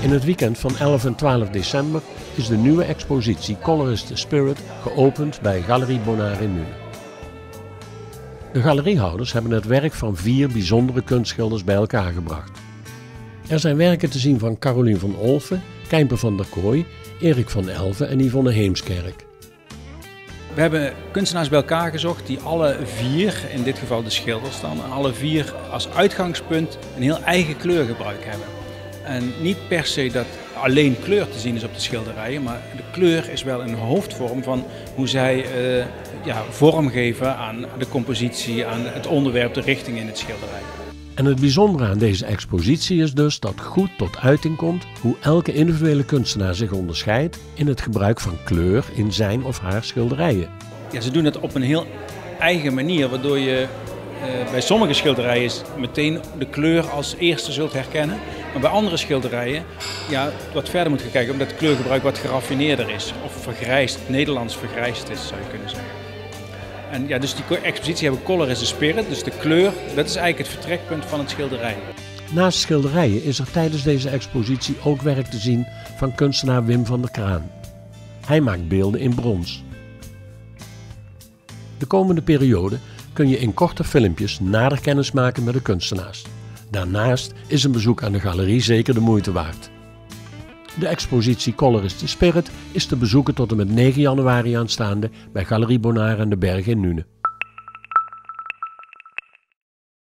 In het weekend van 11 en 12 december is de nieuwe expositie Color is the Spirit geopend bij Galerie Bonnard in Nuenen. De galeriehouders hebben het werk van 4 bijzondere kunstschilders bij elkaar gebracht. Er zijn werken te zien van Carolien van Olffen, Keimper van der Kooi, Erik van Elven en Yvonne Heemskerk. We hebben kunstenaars bij elkaar gezocht die alle 4, in dit geval de schilders dan, alle 4 als uitgangspunt een heel eigen kleurgebruik hebben. En niet per se dat alleen kleur te zien is op de schilderijen, maar de kleur is wel een hoofdvorm van hoe zij vorm geven aan de compositie, aan het onderwerp, de richting in het schilderij. En het bijzondere aan deze expositie is dus dat goed tot uiting komt hoe elke individuele kunstenaar zich onderscheidt in het gebruik van kleur in zijn of haar schilderijen. Ja, ze doen het op een heel eigen manier, waardoor je bij sommige schilderijen meteen de kleur als eerste zult herkennen. Maar bij andere schilderijen wat verder moet gaan kijken, omdat het kleurgebruik wat geraffineerder is. Of vergrijsd, Nederlands vergrijsd is, zou je kunnen zeggen. En dus die expositie hebben Color is the Spirit, dus de kleur, dat is eigenlijk het vertrekpunt van het schilderij. Naast schilderijen is er tijdens deze expositie ook werk te zien van kunstenaar Wim van der Kraan. Hij maakt beelden in brons. De komende periode kun je in korte filmpjes nader kennis maken met de kunstenaars. Daarnaast is een bezoek aan de galerie zeker de moeite waard. De expositie Color is the Spirit is te bezoeken tot en met 9 januari aanstaande bij Galerie Bonnard aan de Berg in Nuenen.